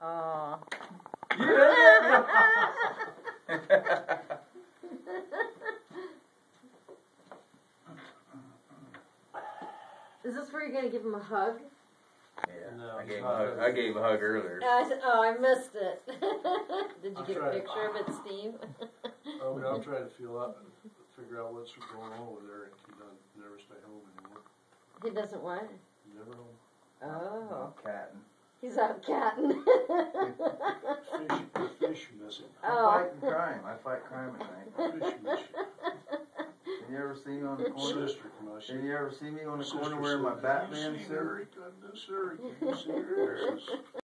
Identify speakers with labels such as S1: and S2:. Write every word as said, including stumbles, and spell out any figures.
S1: Aw.
S2: Is this where you're going to give him a hug?
S3: Yeah,
S4: No,
S3: I
S4: it's
S3: gave him a
S4: not
S3: hug.
S4: hug.
S3: I gave him a hug earlier.
S2: Uh, I said, oh, I missed it. Did you
S4: I'll
S2: get a
S4: try it.
S2: picture of it, Steve?
S4: Oh, but I'm trying to feel out, figure out what's going on over there, and he doesn't never stay home anymore.
S2: He doesn't what?
S4: Never home.
S2: Oh.
S3: Catting.
S2: He's out catting.
S4: Fish, fish missing.
S3: I'm
S2: Oh.
S3: fighting crime. I fight crime at night.
S4: Fish missing.
S3: Can you ever see me on the corner?
S4: Sister, come on.
S3: Can you ever see me on the
S4: Sister
S3: corner wearing my
S4: said,
S3: Batman
S4: "Have you seen
S3: suit?
S4: Eric? No, sir. Can you see Eric?"